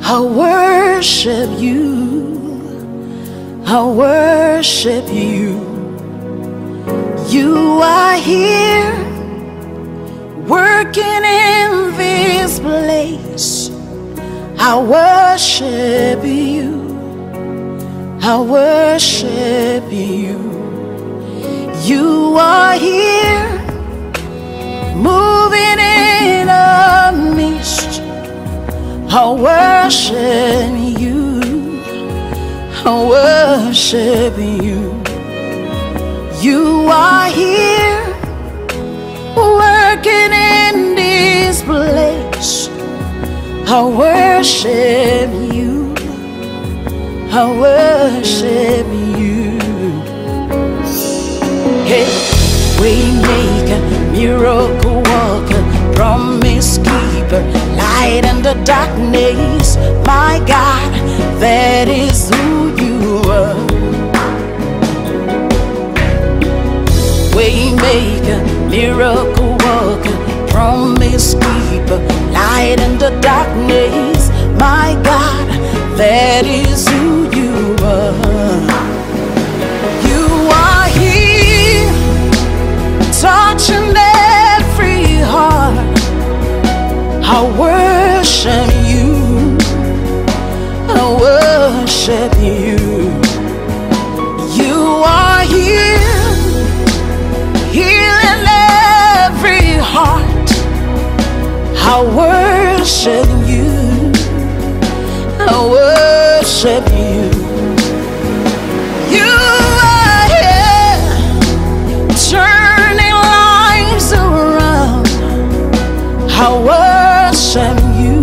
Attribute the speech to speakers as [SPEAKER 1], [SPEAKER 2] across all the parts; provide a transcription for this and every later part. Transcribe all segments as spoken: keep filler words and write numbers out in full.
[SPEAKER 1] I worship you. I worship you. You are here, working in this place. I worship you. I worship you. You are here, moving in our midst. I worship you. I worship you. You are here, working in this place. I worship you. I worship you. Hey, waymaker, miracle worker, promise keeper, light in the darkness. My God, that is who you are. Waymaker, miracle worker, promise keeper, light in the darkness. My God, that is who you are. You are here, touching every heart. I worship you. I worship you. You are here, healing every heart. I worship you. I worship you. You are here, turning lives around. I worship you.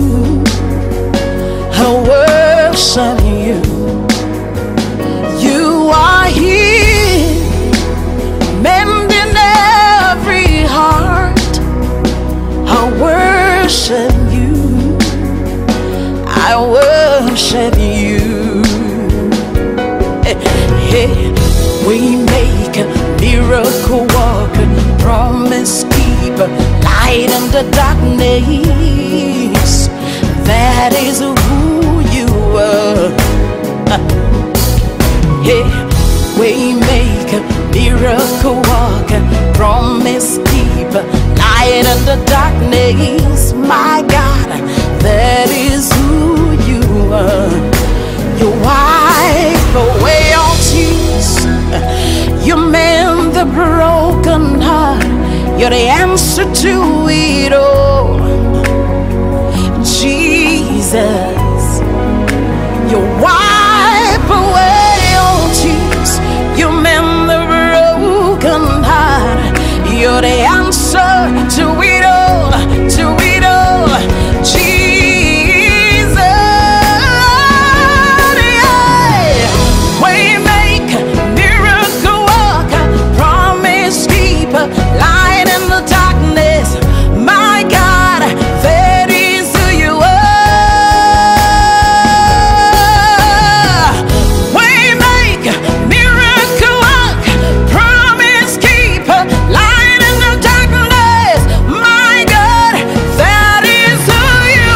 [SPEAKER 1] I worship you. You are here, mending every heart. I worship you. I worship you. Hey, we make a miracle worker, promise keeper, light in the darkness. That is who you are. Hey, we make a miracle worker, promise keeper, light in the darkness. My God, that is who you are. You wipe away all tears. You mend the broken heart. You're the answer to it all. Jesus, you wipe away all tears. You mend the broken heart. You're the answer to it all, to it all. Jesus, yeah. Waymaker, miracle worker, promise keeper, light in the darkness. My God, that is who you are. Waymaker, miracle worker, promise keeper, light in the darkness. My God, that is who you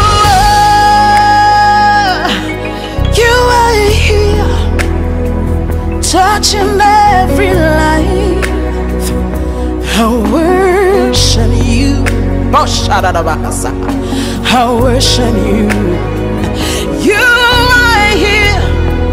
[SPEAKER 1] are. You are here, touching every life. I worship you. I worship you. You are here,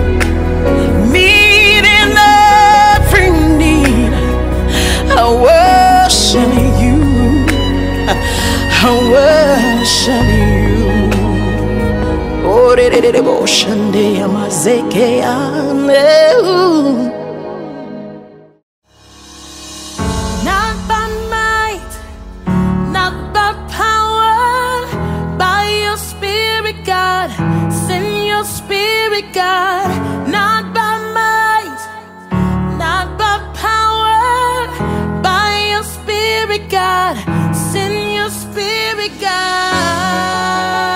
[SPEAKER 1] meeting every need. I worship you. I worship you. Oh, de de de de bo shande amazeke ane.
[SPEAKER 2] Not by might, not by power, by your spirit, God. Send your spirit, God. Not by might, not by power, by your spirit, God. Send your spirit, God.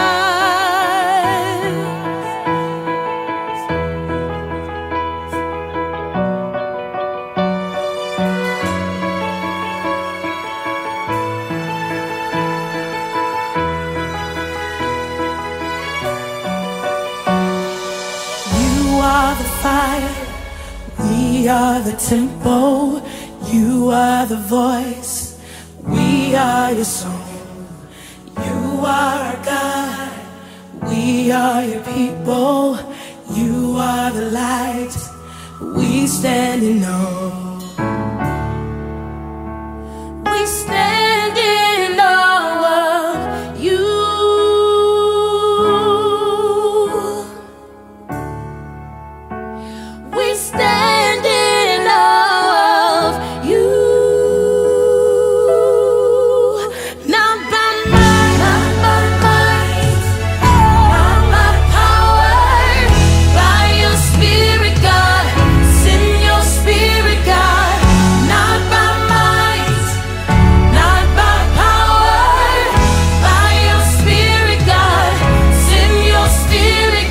[SPEAKER 2] are the fire, we are the tempo. You are the voice, we are your song. You are our God, we are your people. You are the light, we stand in awe. We stand in awe of you. We stand in awe of you. Not by might, not by might, not by power, by your Spirit, God. Send your Spirit, God. Not by might, not by power, by your Spirit, God. Send your Spirit,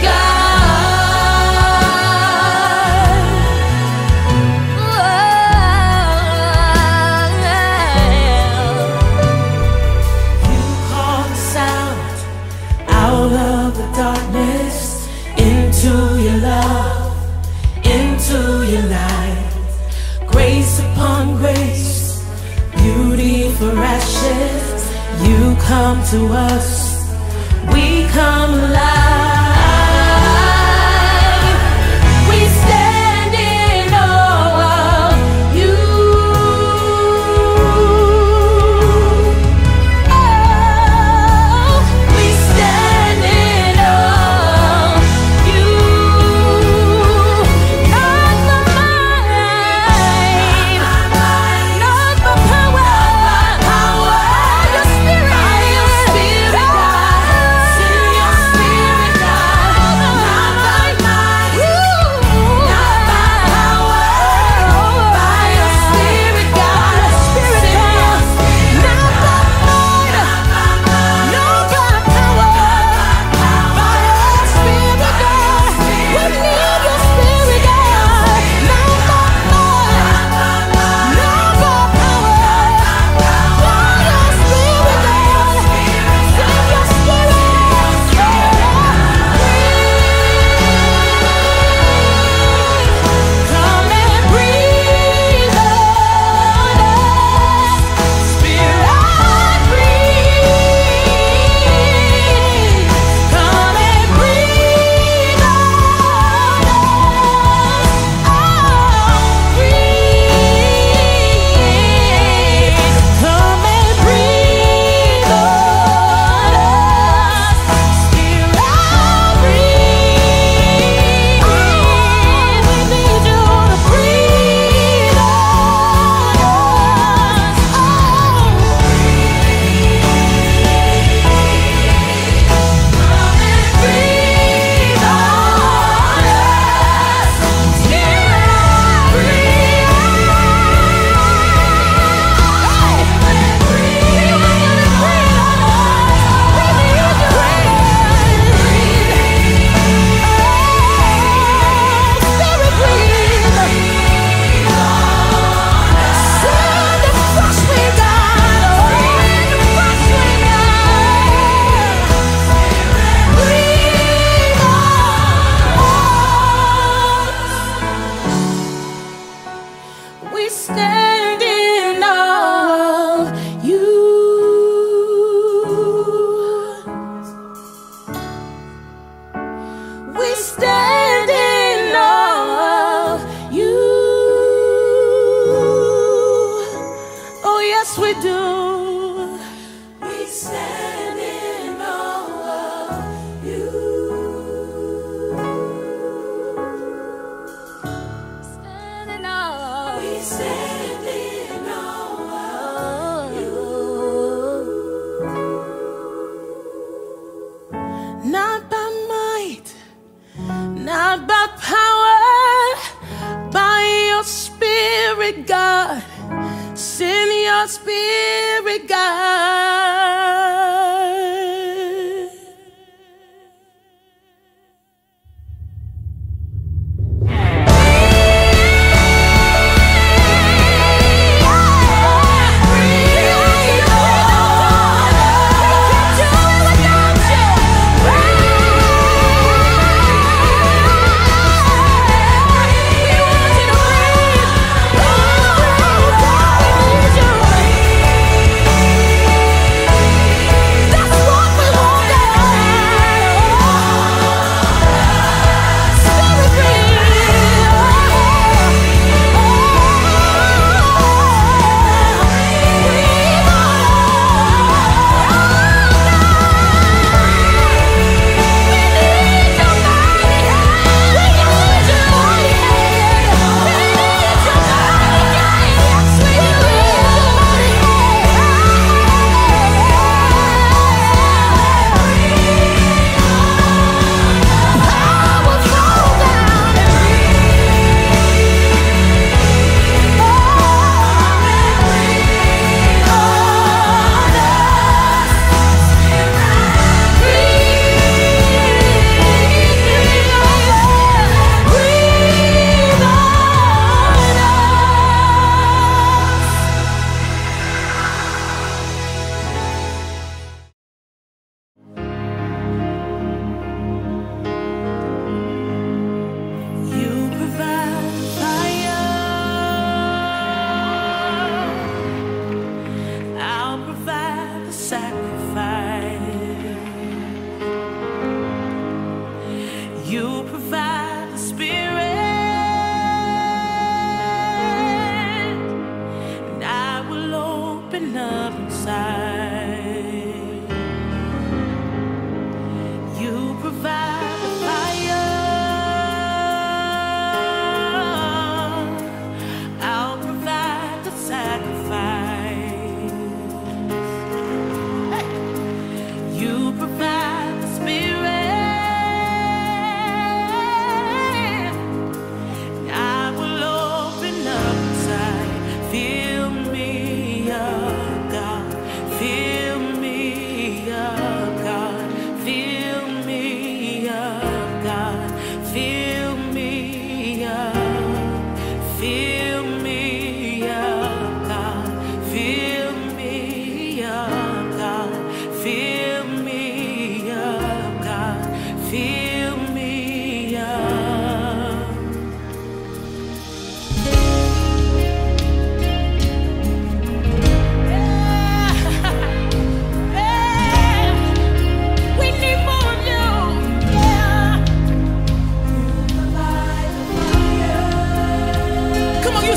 [SPEAKER 2] out of the darkness, into your love, into your light. Grace upon grace, beauty for ashes. You come to us, we come alive. We stand in awe of you. We stand in awe of you. Not by might, not by power, by your Spirit, God. Send your Spirit, God. Not by might, not by power, by your Spirit, God. Send your Spirit, not by might, not by power, by your Spirit, God. We need your Spirit, God. Not by might, not by power, by your Spirit, God. Send your Spirit, come and breathe on us. Spirit, breathe. Come and breathe on us. Oh, breathe. Come and breathe on us. Spirit, breathe. We need you to breathe on us. Oh, breathe. Come and breathe on us. Spirit, breathe. We stand in awe of you. We stand in awe of you. Oh, yes, we do. We stand in awe of you. Stand in awe. We stand in awe of you. Not by might, not by power, by your Spirit, God. Send your Spirit, God.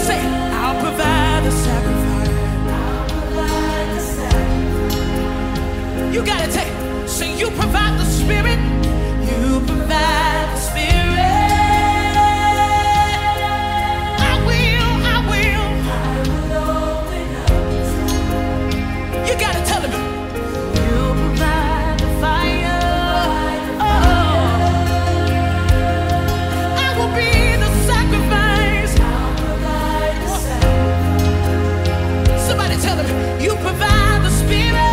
[SPEAKER 2] Say, I'll provide the sacrifice. I'll provide the sacrifice. You gotta take. So you provide the Spirit. You provide the Spirit. I will, I will. I will open up. You gotta tell him. You provide the fire. Oh, I will be the sacrifice. I'll provide the sacrifice. Somebody tell him. You provide the Spirit.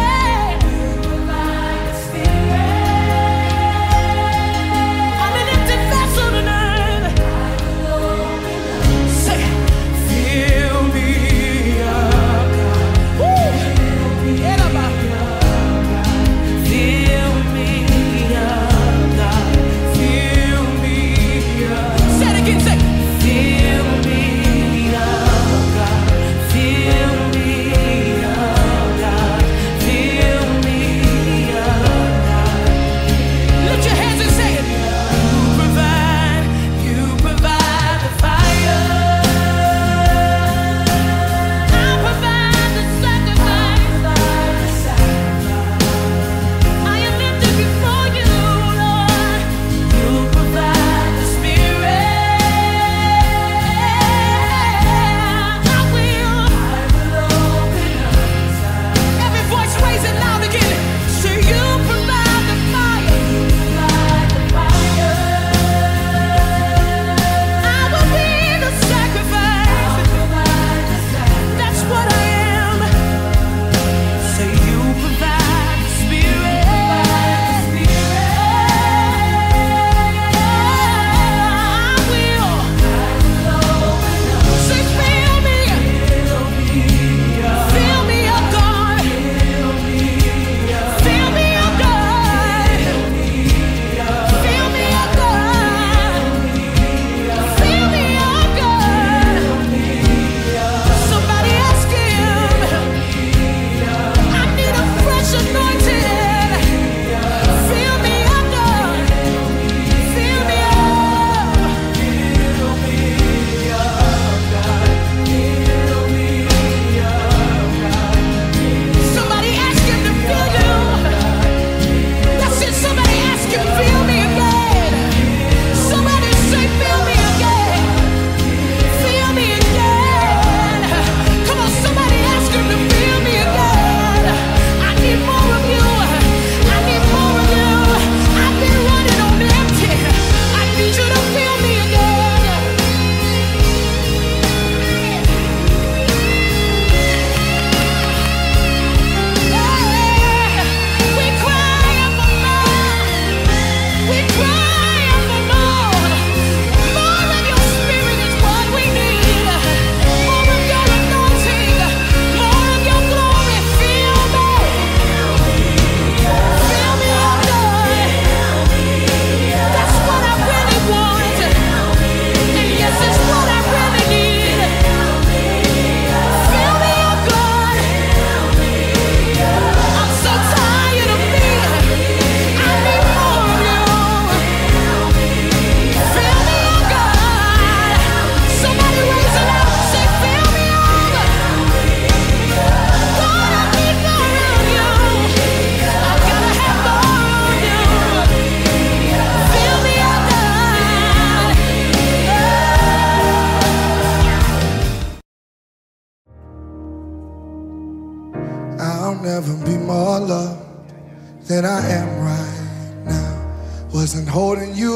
[SPEAKER 3] I'll never be more loved than I am right now. Wasn't holding you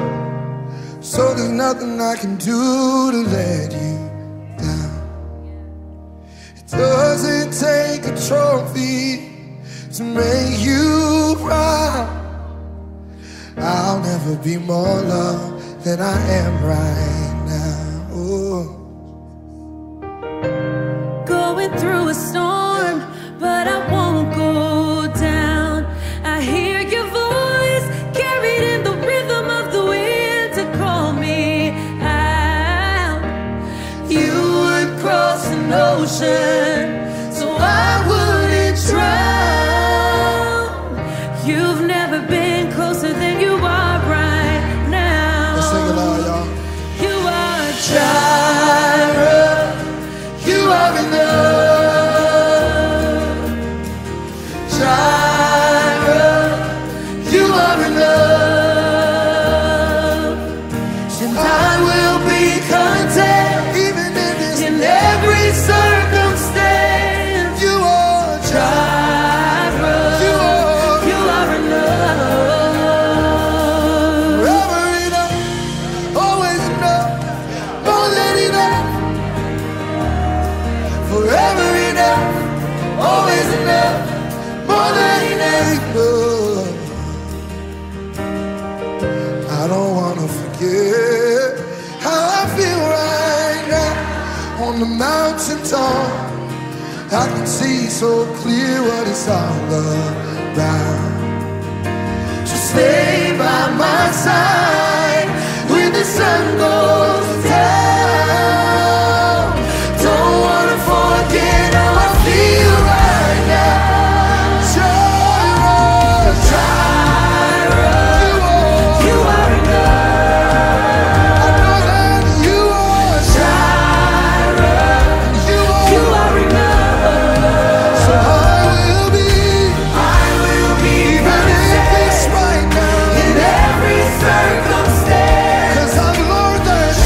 [SPEAKER 3] up, so there's nothing I can do to let you down. It doesn't take a trophy to make you proud. I'll never be more loved than I am right now. Ooh.
[SPEAKER 2] Going through a storm, but I won't go down. I hear your voice carried in the rhythm of the wind to call me out. You would cross an ocean so I wouldn't drown. You've never been closer than you are right now.
[SPEAKER 3] Let's sing it loud, y'all.
[SPEAKER 2] You are Jireh.
[SPEAKER 3] on the mountaintop, I can see so clear what it's all about. So stay by my side when the sun goes down. Don't wanna forget how I feel right now. Jireh, Jireh, you are enough. I know that you are Jireh, you are enough. So I will be, I will be even if it's right now, in every circumstance. 'Cause I've learned that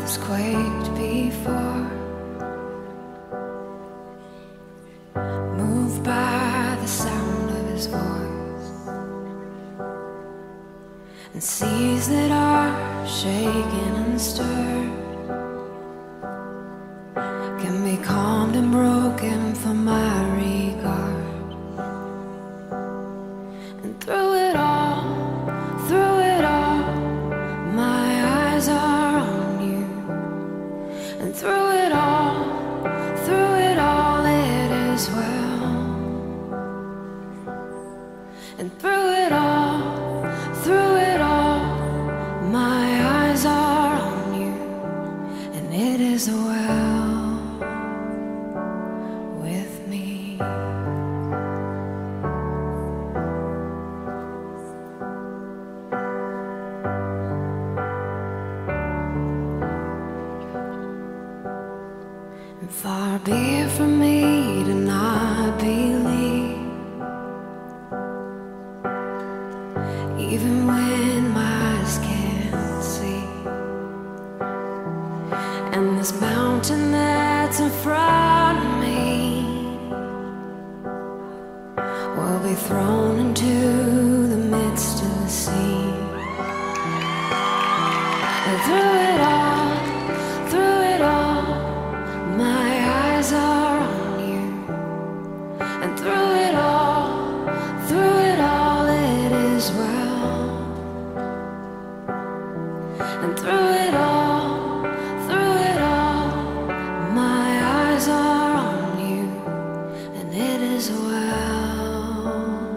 [SPEAKER 4] has quaked before, moved by the sound of his voice, and seas that are shaken and stirred can be calmed and broken for my regard. And through it all, through it all, my eyes are on you. And through it all, through it all, it is well. And through it all, through it all, my eyes are on you, and it is well with me. And far be it from me to not believe, even when my eyes can't see. And this mountain that's in front of me will be thrown into the midst of the sea. And through it all, through it all, my eyes are on you. And through it all, through it all, it is well. And through it all, through it all, my eyes are on you, and it is well.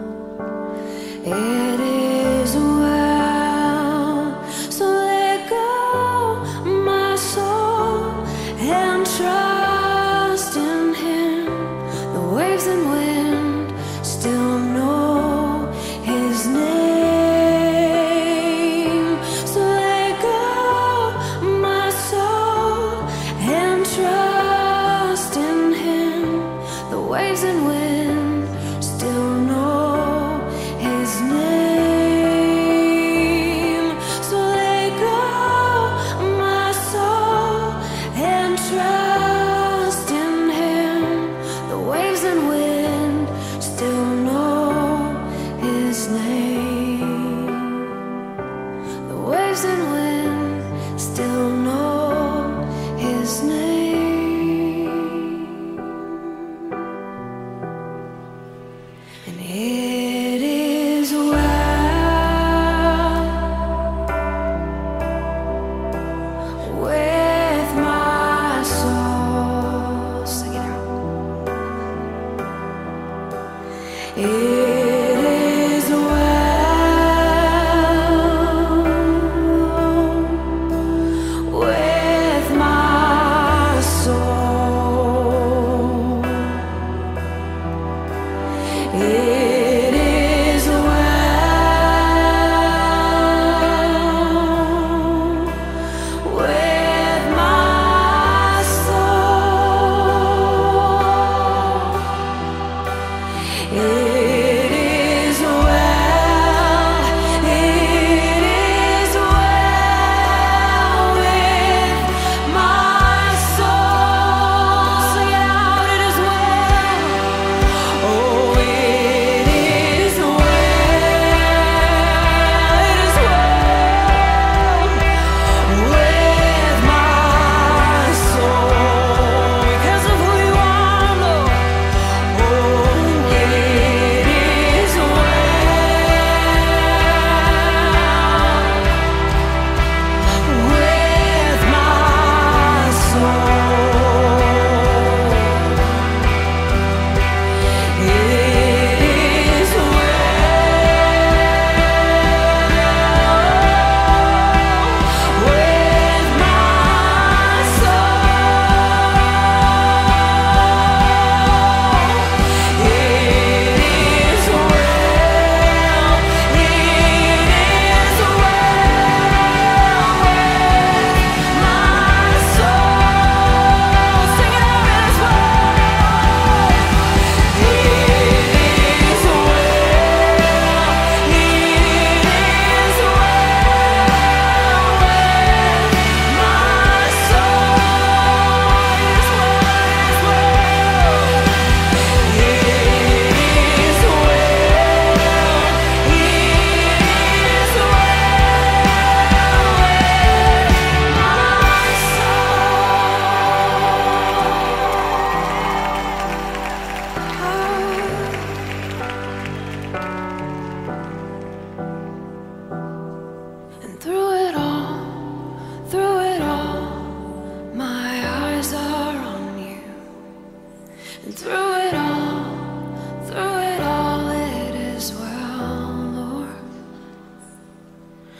[SPEAKER 4] It is well. So let go, my soul, and trust in Him. The waves and wind still know His name. So let go,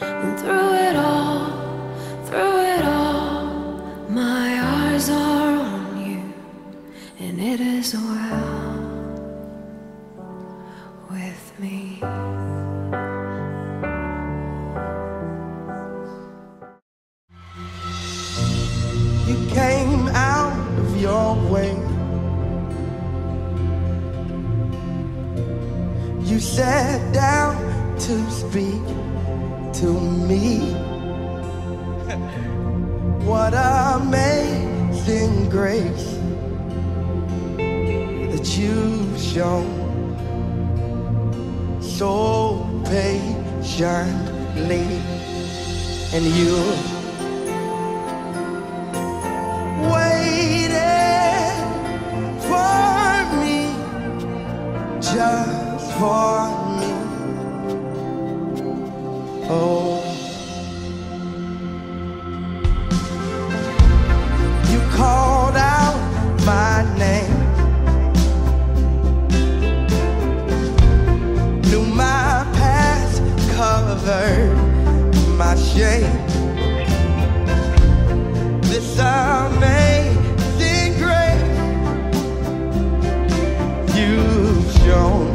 [SPEAKER 4] And through it all, through it all, my eyes are on you, and it is well with me.
[SPEAKER 3] You came out of your way. You sat down to speak to me. What amazing grace that you've shown so patiently. And you waited for me, just for me. Oh, you called out my name, knew my past, covered my shame. This amazing grace you've shown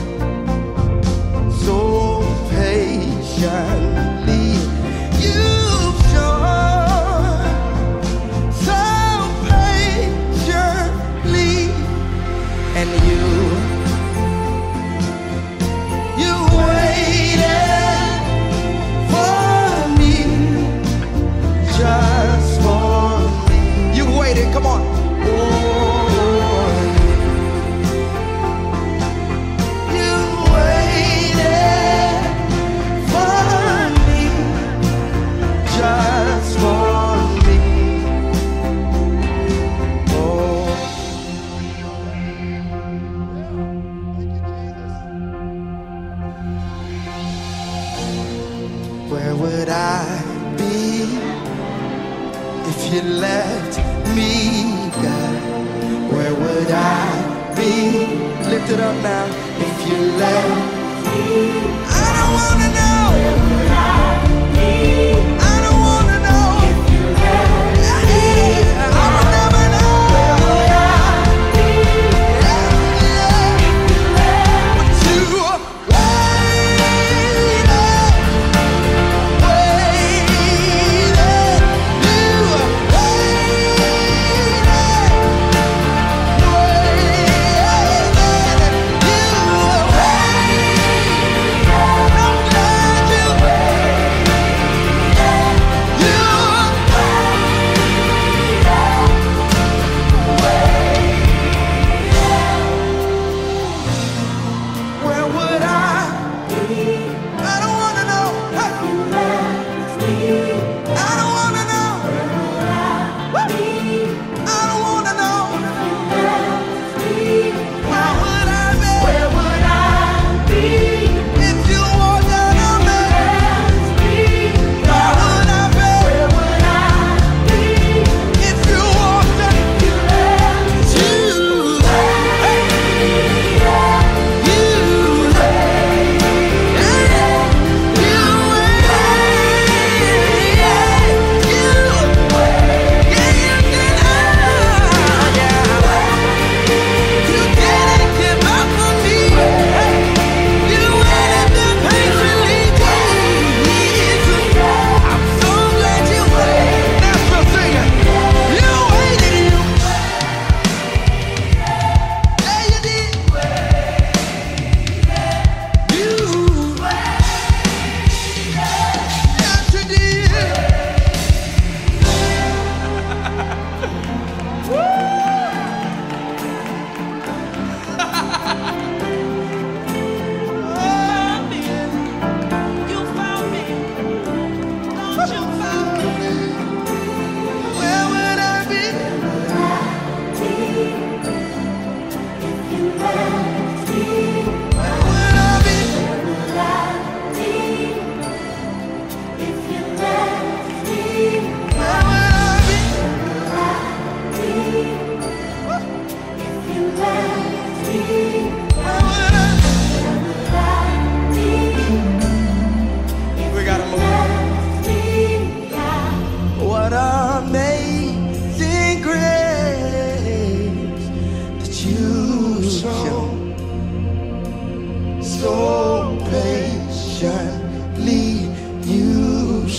[SPEAKER 3] so patiently. You've shown so patiently. And you, you waited for me, just for me. You waited, come on. Oh, you waited for me, just for me. Oh, where would I be if you left me, God? Where would I be? Lift it up now. If you left me, I don't wanna know. Where would I be? I don't wanna know. If you left me, I will never know. Where would I be? Yeah, yeah. If you left me, but you waited, waited, you waited, waited, you waited. I'm glad you waited.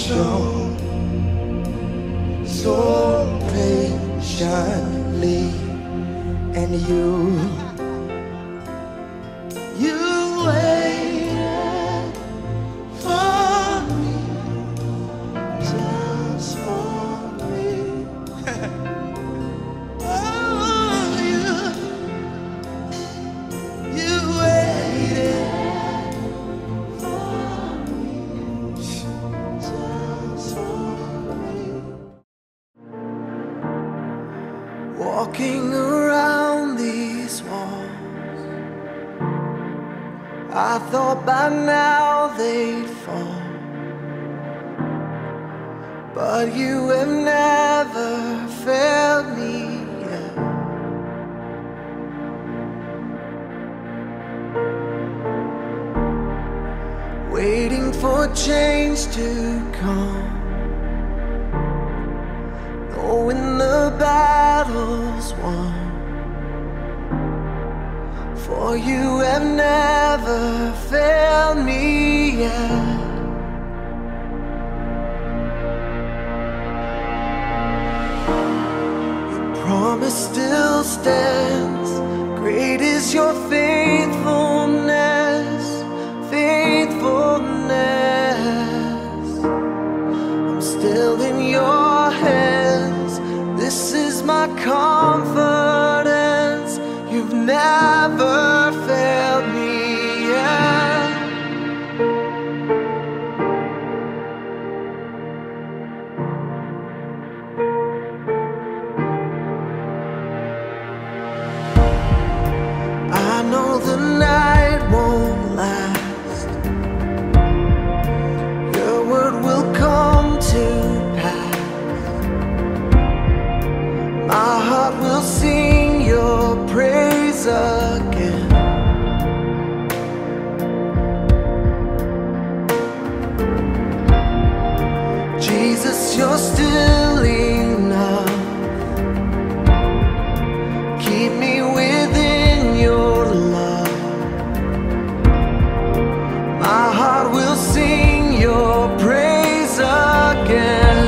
[SPEAKER 3] shown so patiently, and you, you waited for me, just for me. Oh, you, you waited for me, just for me. Walking around these walls, I thought by now they'd fall, but you have never failed me yet. Waiting for change to come, knowing the battle's won, for you have never failed me yet. Your promise still stands, great is your faithfulness, faithfulness. I'm still in your hands, this is my confidence, you've never failed me yet. I know the night won't last, your word will come to pass. My heart will sing your praise again. Jesus, you're still enough, keep me within your love. My heart will sing your praise again.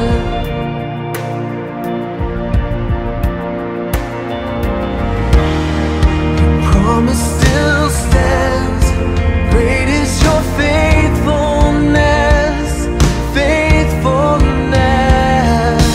[SPEAKER 3] Promise still stands, great is your faithfulness, faithfulness.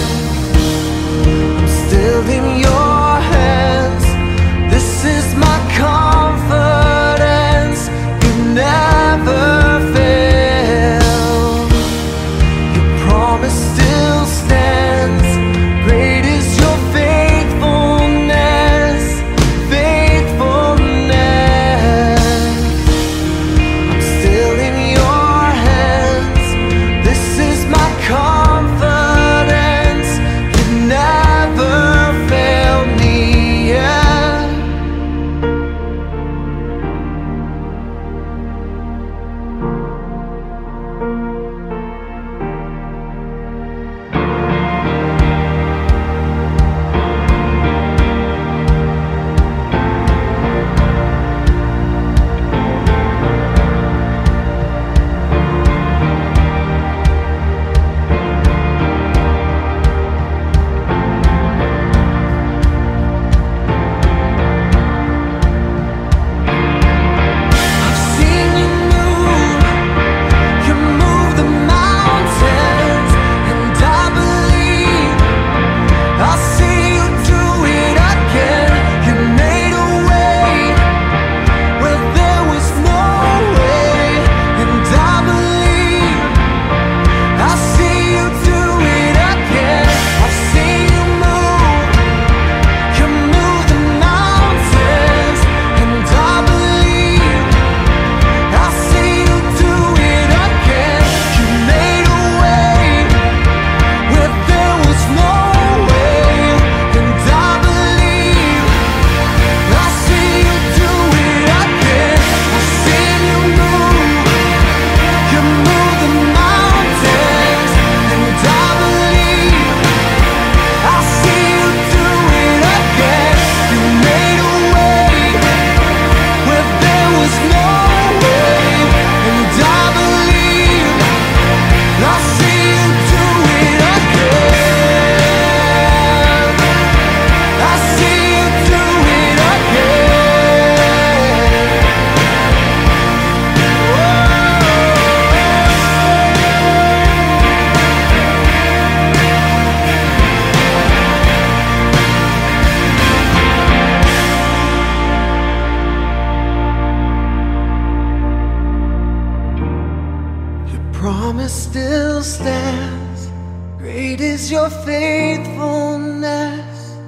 [SPEAKER 3] still stands. Great is your faithfulness,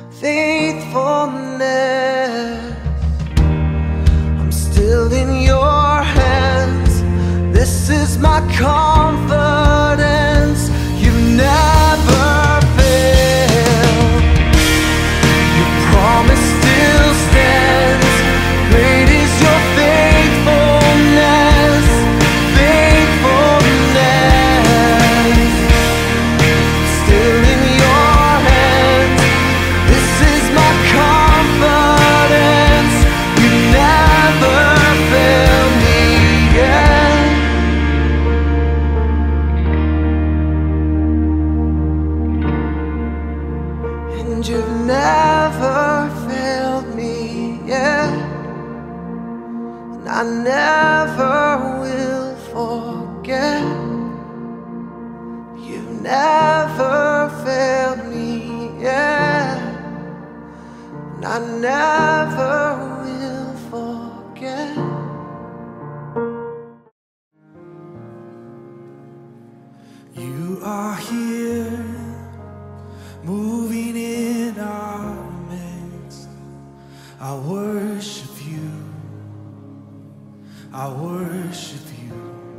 [SPEAKER 3] faithfulness. I'm still in your hands. This is my confidence. You never fail. Your promise still stands. Great is your faithfulness, faithfulness. Still in your hands. This is my confidence. You never fail me yet. And you've never failed me yet. And I never will forget. You've never failed me yet. And I never will forget. You are here, moving in our midst. I worship you, I worship you.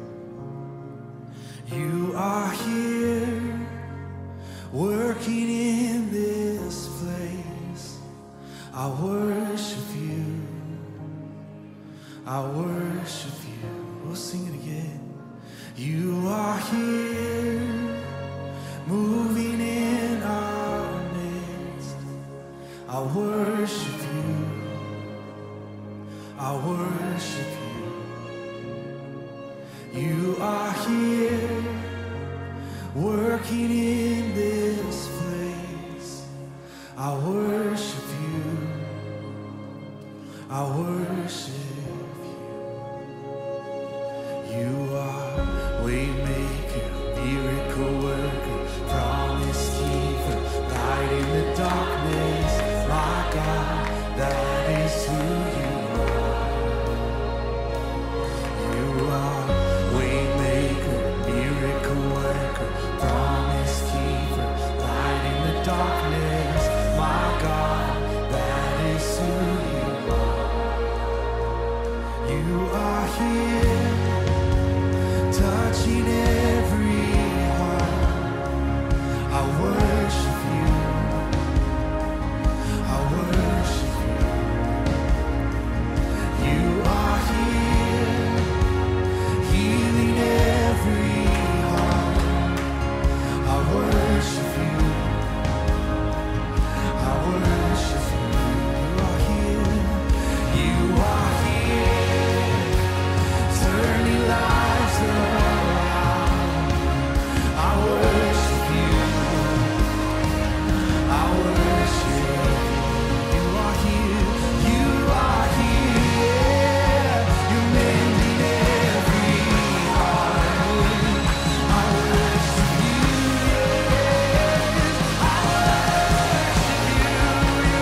[SPEAKER 3] You are here, working in this place. I worship you, I worship you. We'll sing it again. You are here, moving in our midst. I worship you, I worship you. You are here, working in this place. I worship you, I worship you. You are waymaker, miracle worker, promise keeper, light in the darkness. My God, that is who you are. You are waymaker, miracle worker, promise keeper, light in the darkness. My God, that is who you are. You are here, touching every heart. I worship you, I worship you. You are here, healing every heart. I worship you, I worship you. You are here, you are here, turning lives around. I worship you, I worship you. You are here, you are here, you're mending every heart. I worship you, I worship you. You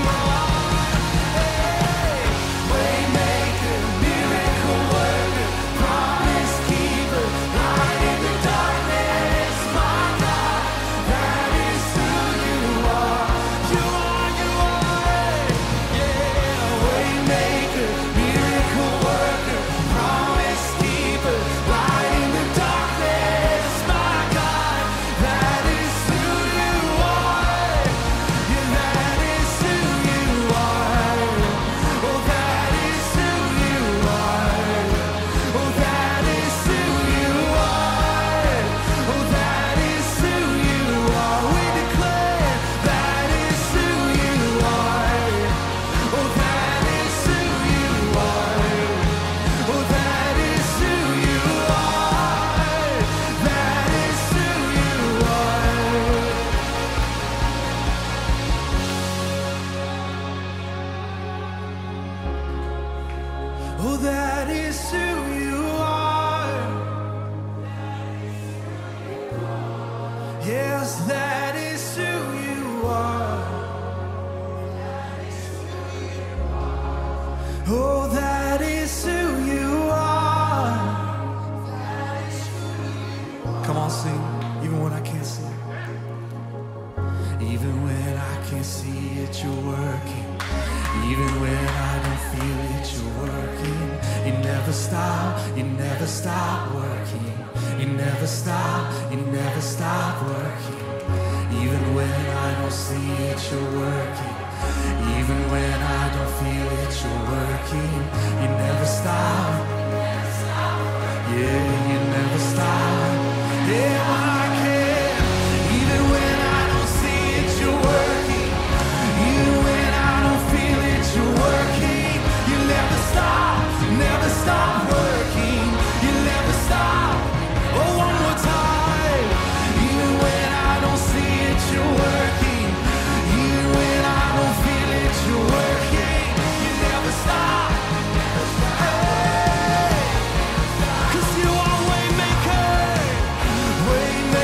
[SPEAKER 3] are waymaker, miracle worker, promise keeper, light in the darkness. My God, that is who you are. You are, you are, yeah. Waymaker, miracle worker, promise keeper, light in the darkness. My God, that is who you are. Yeah, that is who you are. Oh, that is who you are. Oh, that is who you are. Oh, that is who you are. We declare that is who you are. Oh, that is who you are. Oh, that is who you are. That is who you are. Oh, that is who you are. Yes, that is who you are. Oh, that is who you are. Come on,
[SPEAKER 5] sing, even when I can't see it. Even when I can't see it, you're working. Even when I don't feel it, you're working. You never stop, you never stop working. You never stop, you never stop working. Even when I don't see it, you're working. Even when I don't feel it, you're working. You never stop. Yeah, you never stop. Yeah, I can. Even when I don't see it, you're working. Even when I don't feel it, you're working. You never stop, never stop working. You never stop. Oh, one more time. Even when I don't see it, you're working. Even when I don't feel it, you're working. You never stop. Hey, 'cause you are way maker, way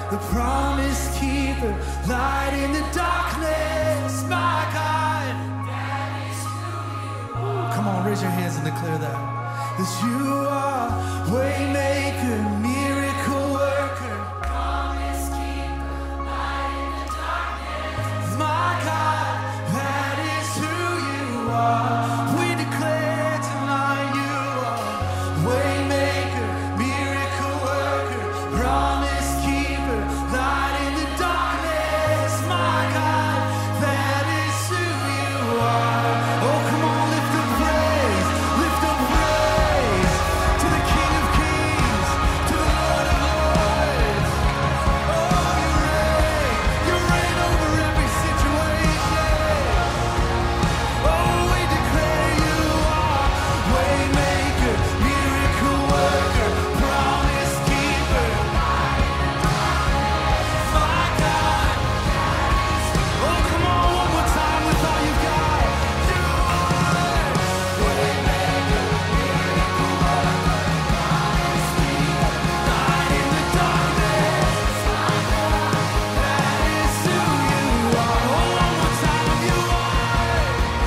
[SPEAKER 5] the promise keeper, light in the darkness, my God. Come on, raise your hands and declare that. That you are waymaker, miracle worker, promise keeper, light in the darkness, my God. That is who you are. We declare tonight you are waymaker, miracle worker, promise keeper, light in the darkness, my God. That is who you are. Oh, come on, lift up praise, lift up praise to the King of Kings, to the Lord of Lords. Oh, you reign, you reign over every situation. Oh, we declare you are waymaker, miracle worker, promise keeper, my God. Oh, come on, one more time with all you got. You are waymaker, miracle worker, promise keeper, light in the darkness, my God. That is who you are. Oh, one more time, you are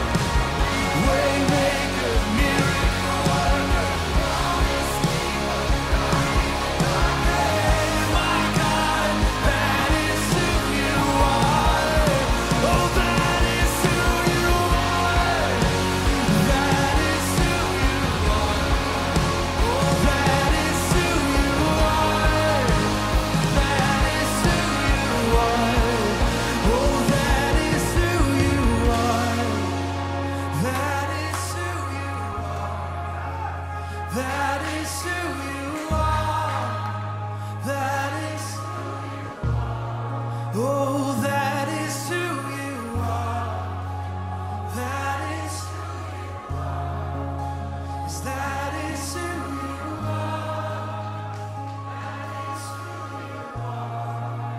[SPEAKER 5] waymaker, miracle worker, promise keeper, light in the darkness, my God. That is who you are. Oh, that is who you are. That is who you are. Oh, that is who you are. That is who you are. Oh, that is who you are. That is who you are. That is who you are. That is, oh, that is who you are. That is who you are. Yes, that is who you are. That is who you are.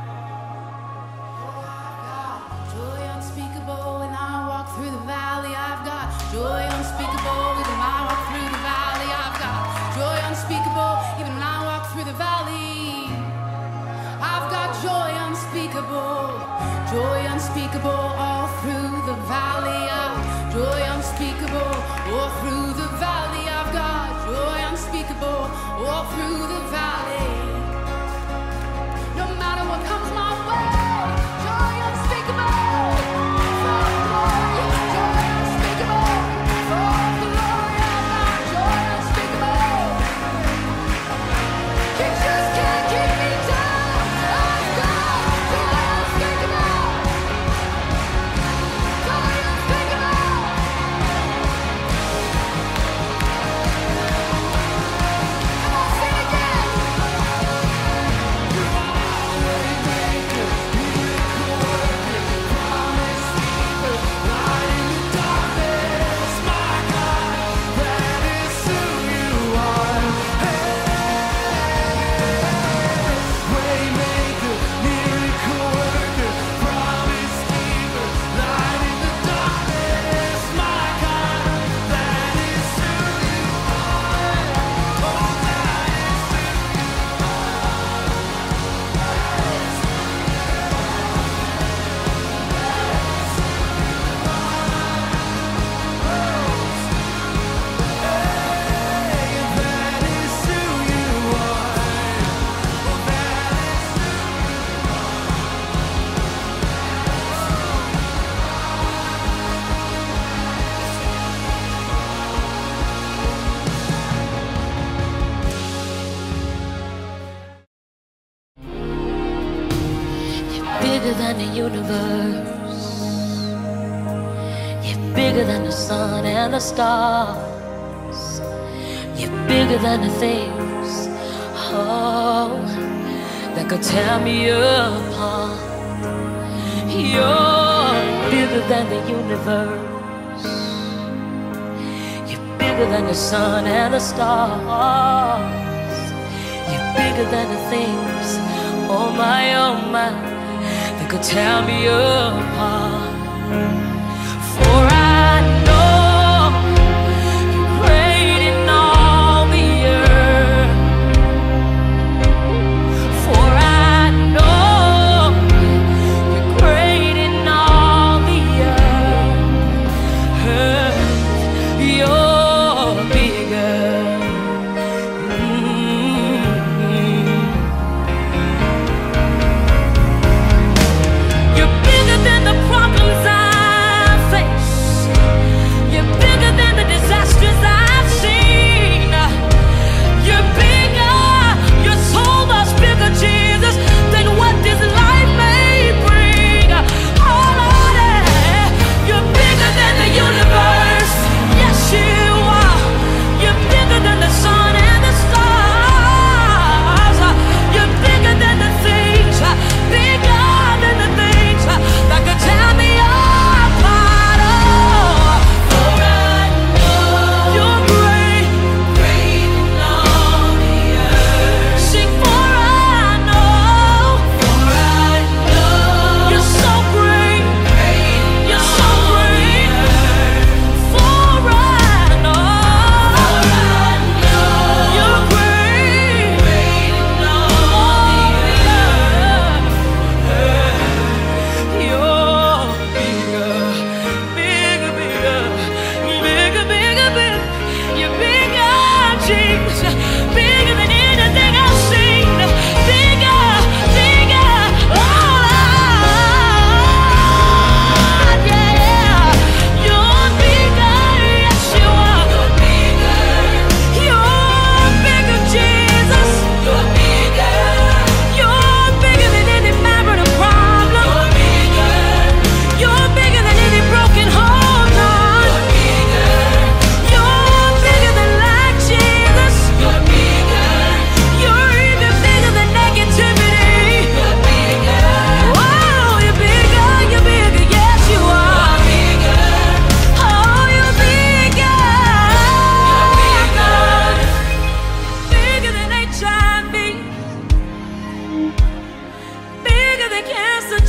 [SPEAKER 2] Joy unspeakable when I walk through the valley. I've got joy unspeakable even when I walk through the valley. I've got joy unspeakable even when I walk through the valley. I've got joy unspeakable, joy unspeakable all through the valley. I've joy unspeakable all through the valley. I've got joy unspeakable all through the valley. No matter what comes my way, joy unspeakable. For glory, joy unspeakable. For glory, I've got joy unspeakable. You just can't keep me down. I've got joy unspeakable. Joy unspeakable. Come on, sing again.
[SPEAKER 5] You are waymaker, miracle worker, promise keeper, light in the darkness, my God. That is who you are. Waymaker, miracle worker, promise keeper, light in the darkness, my God. That is who you are. Oh, that is who you are. That is who you are. Oh, that is
[SPEAKER 6] Bigger than the universe. You're bigger than the sun and the stars. You're bigger than the things, oh, that could tear me apart. You're bigger than the universe. You're bigger than the sun and the stars. You're bigger than the things, oh my, oh my, that could tear me apart. For I know you're great in all the earth. For I know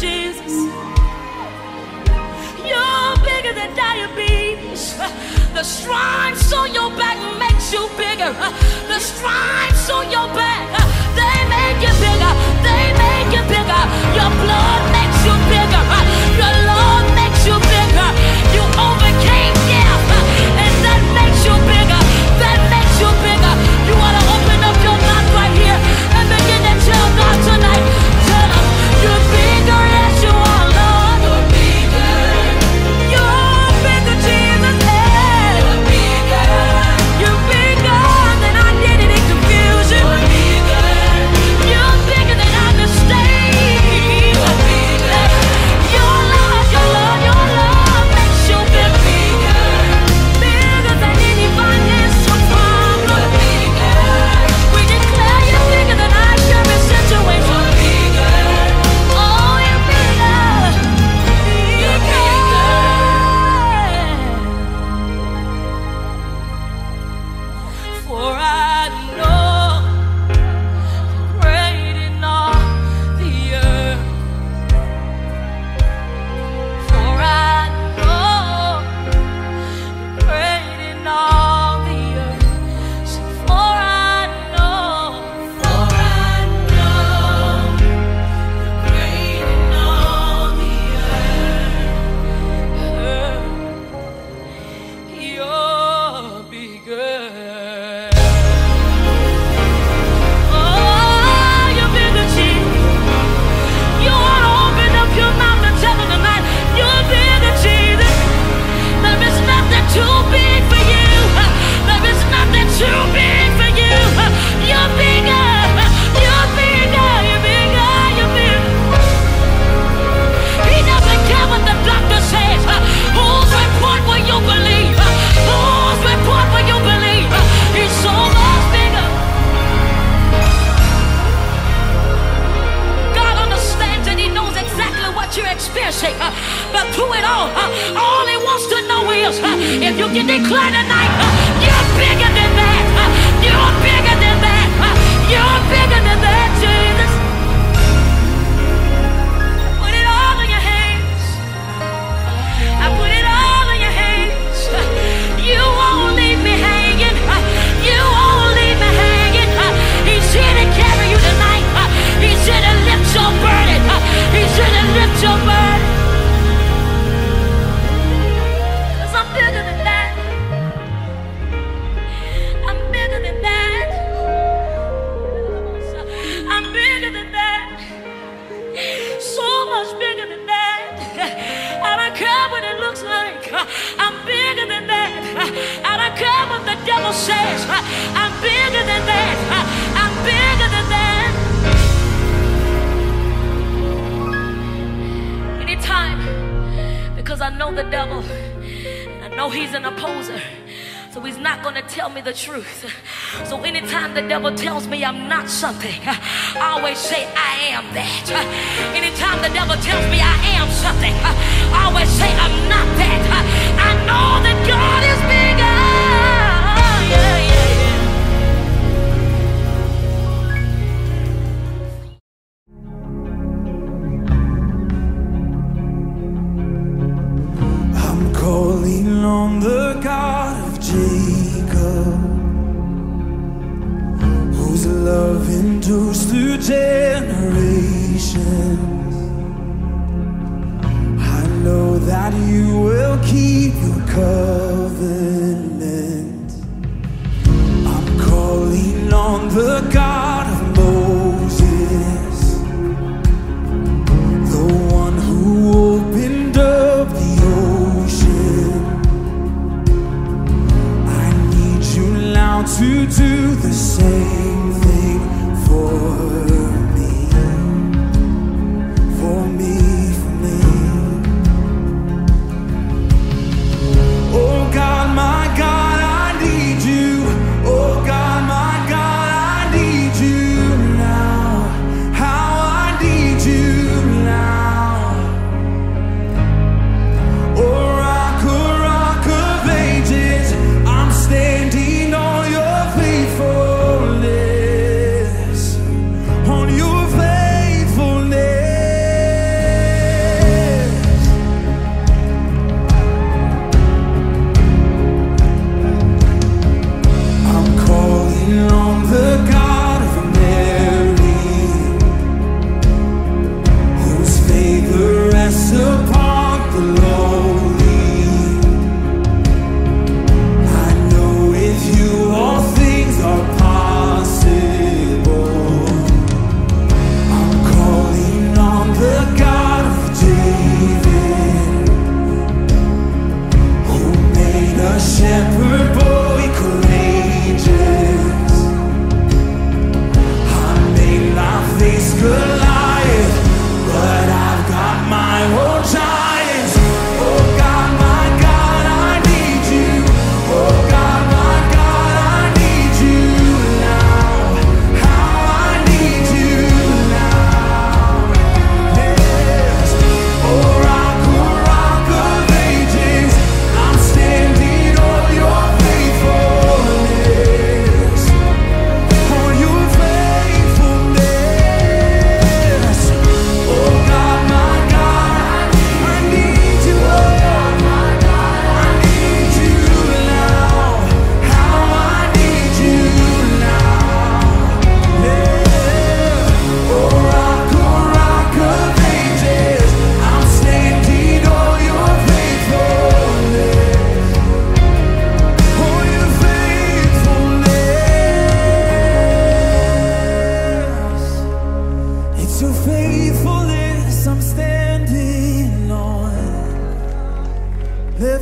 [SPEAKER 6] Jesus. You're bigger than diabetes. The stripes on your back makes you bigger. The stripes on your back, they make you bigger. They make you bigger. Your blood makes you bigger. Your love makes you bigger. You overcame death, and that makes you bigger. That makes you bigger. You want to open up your mouth right here and begin to tell God tonight. Tell him you're bigger as you are, Lord. You're bigger. You're bigger, Jesus. Hey. You're bigger. You're bigger than identity confusion. You're bigger. You're bigger than our mistakes. You're bigger. Your love, your love, your love makes you bigger. Bigger than any financial problem. You're bigger. We declare you're bigger than our current situation. You're bigger. Oh, you're bigger. You're bigger. For I know you're great in all the earth. For I know you're great in all the earth. So for I know, for I know you're great in all the earth. You're bigger. Oh, you're bigger, Jesus. You want to open up your mouth and tell them tonight, you're bigger, Jesus. There is nothing too big for you. There is nothing too big for you. You're bigger. You're bigger. You're bigger. You're bigger. He doesn't care what the doctor says. Whose report will you believe? Whose report will you believe? He's so much bigger. God understands and he knows exactly what you're experiencing. uh, But through it all, uh, all he wants to know is uh, if you can declare tonight, uh, you're bigger than that. uh, You're bigger than that. uh, You're bigger than that, Jesus. Put it all in your hands. I put it all in your hands. You won't leave me hanging. You won't leave me hanging. He's here to carry you tonight. He's here to lift your burden. He's here to lift your burden. 'Cause I'm bigger than that. I'm bigger than that. I'm bigger than that. So much bigger than that. I don't care what it looks like. I'm bigger than that. I don't care what the devil says. I'm bigger than that. I'm bigger than that. Anytime, because I know the devil. I know he's an opposer. So he's not going to tell me the truth. So anytime the devil tells me I'm not something, I always say I am that. Anytime the devil tells me I am something, I always say I'm not that. I know that God is bigger. Yeah, yeah, yeah.
[SPEAKER 5] I'm calling on the God of Jacob, whose love endures through generations. I know that you will keep your covenant.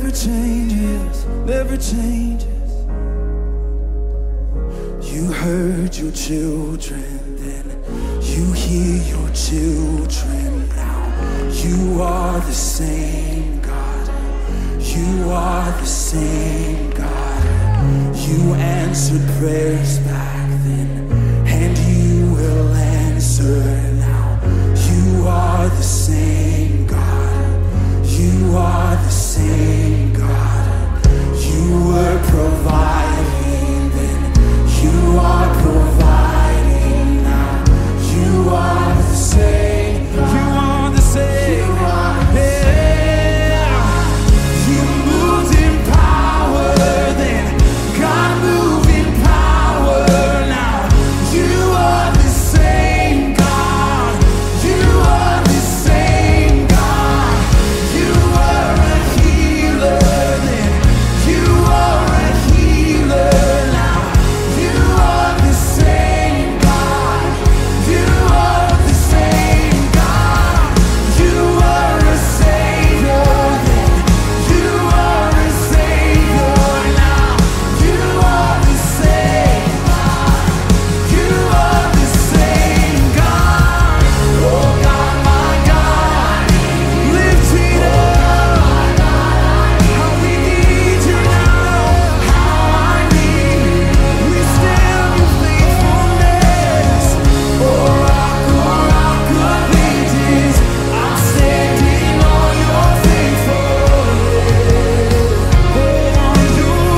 [SPEAKER 5] never changes, never changes. You heard your children then, you hear your children now. You are the same God, you are the same God. You answered prayers back then, and you will answer now. You are the same God, you are the same God. You were providing then, you are providing now. You are the same God, you are the same God. Yeah. You moved in power then, God move in power now. You are the same God, you are the same God. You are a healer then, you are a healer now. You are the same God, you are the same God. You are a savior then, you are a savior now. You are the same God, you are the same God. Oh God, my God, lift it up. How we need you now, how I need you. We stand in faithfulness. Oh rock, oh rock of ages, I'm standing on your faithfulness. On your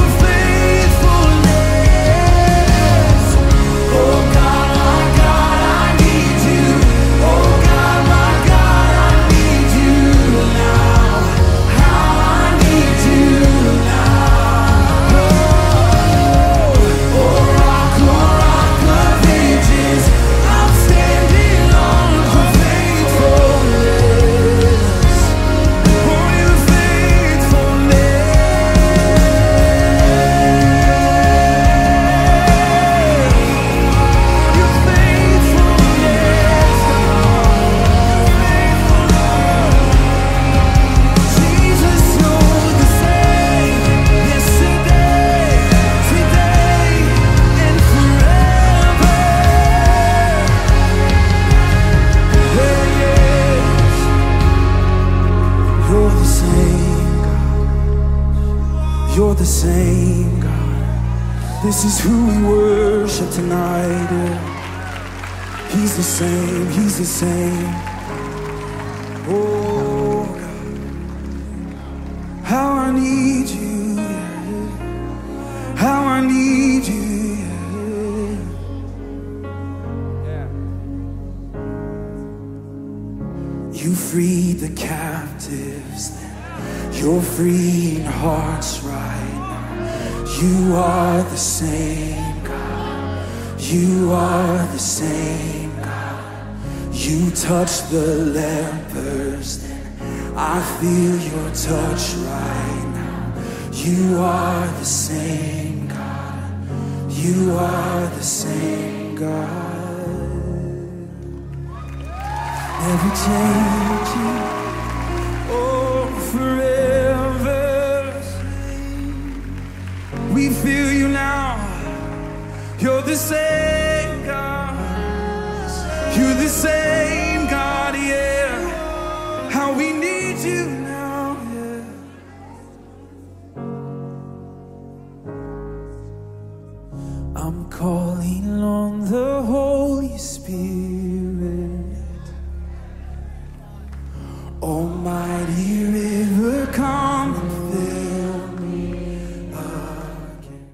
[SPEAKER 5] faithfulness. Oh God, my God, I need you. Oh God, my God, I need you now. How I need you now. Oh, oh rock, oh rock of ages, I'm standing on your faithfulness. On your Jesus, you're the same, yesterday, today, and forever. Yeah, yes. You're the same God, you're the same God. This is who we worship tonight. Yeah. He's the same, he's the same. Oh God, how I need you, yeah. How I need you, yeah. You freed the captives then, you're freeing hearts right now. You are the same God, you are the same God. You touch the lepers then, I feel your touch right now. You are the same God, you are the same God. Never changing, oh forever. We feel you now, you're the same God, you're the same God, yeah. How we need you now, yeah. I'm calling on the Holy Spirit, almighty river, come and fill me again.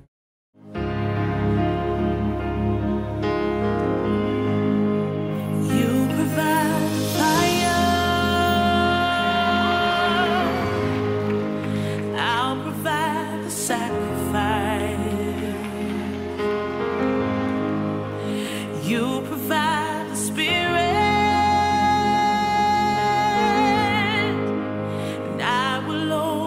[SPEAKER 2] You provide fire, I'll provide the sacrifice. You provide the spirit, and I will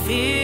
[SPEAKER 2] feel